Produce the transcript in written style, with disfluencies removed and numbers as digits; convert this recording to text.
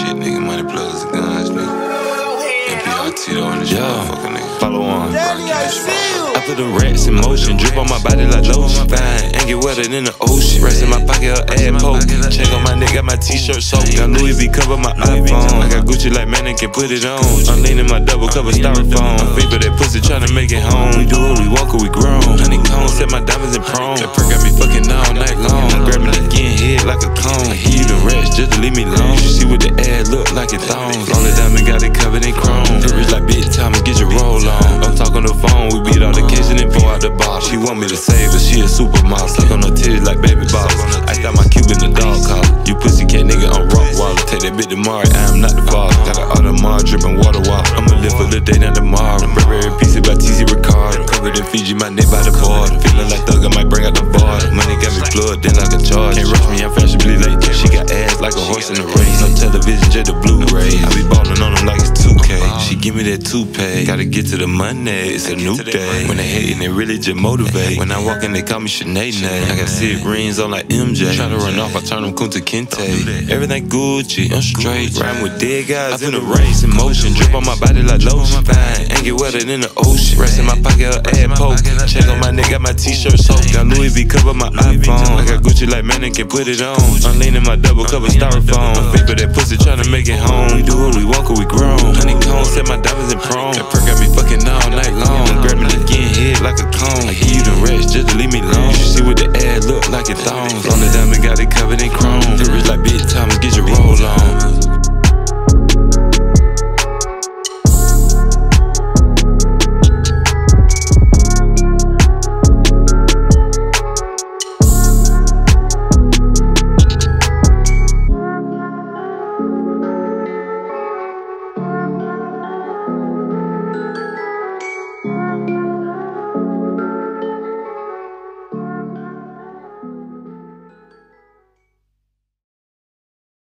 shit, nigga. Money plugs and guns, nigga. MPRT on this motherfucker, nigga. Follow on. Daddy, I see you. I put them rats in motion, drip on my body like lotion. Fine, ain't get wetter than the ocean. Rest in my pocket, her ass poke. Check on my neck, got my t-shirt soaked. Got Louis V cover my iPhone. I got Gucci like mannequin, put it on. I'm leaning my double cover styrofoam. Fever that pussy tryna make it home. We do it, we walk it, we grown. Honeycomb, set my diamonds in prone. That perk got me fucking all night long. Grabbing the skin head like a cone. Heat the rats just to leave me alone. You see what the ass look like it thongs. Only diamond got it covered in chrome. Rich like Big Thomas, get your roll on. I'm talking the phone, we beat all the kitchen and pour out the bottle. She want me to save her, she a supermodel. Suck on her titties like baby bottles. I got my cube in the dog collar. You pussycat nigga on Rottweiler. Take that bitch tomorrow, I am not the father. Got an Audemars dripping water water. I'ma live for the day, not tomorrow. Burberry pieces by TC Ricardo. Covered in Fiji, my neck by the border. Feeling like Thug, I might bring out the border. Money got me plugged in like a charge. Can't rush me, I'm fashionably late. She got ass like a horse in the race. No television, just the Blu-ray. I be ballin' on them like it's 2K. She give me that toupee. Gotta get to the money, it's a new day. When they hatin', it really just motivate. When I walk in, they call me Sinead. I got 6 rings on like MJ. Try to run off, I turn them Kunta Kinte. Everything Gucci, I'm straight. Riding with dead guys in the race. In motion, drip on my body like lotion. Fine, ain't get wetter than the ocean. Rest in my pocket, her ass poke. Check on my neck, got my t-shirt soaked. Got Louis V cover my iPhone. I got Gucci like mannequin, put it on. I'm leaning my double cover styrofoam. Fever that pussy tryna make it home. We do it, we walk it, we grown. Honeycomb, set my diamonds in prone. That perk got me fucking all night long. Grabbing the skin head like a cone. I give you the